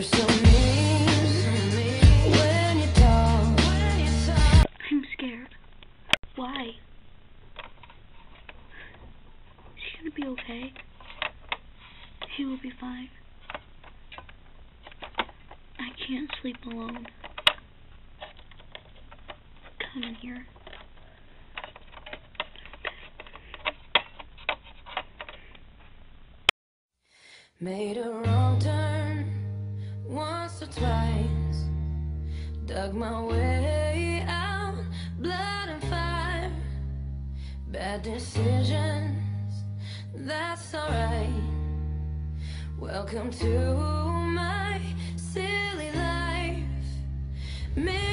You're so mean when you talk. I'm scared. Why? Is she gonna be okay? He will be fine. I can't sleep alone. Come in here. Made a wrong turn once or twice. Dug my way out, blood and fire. Bad decisions, that's alright. Welcome to my silly life.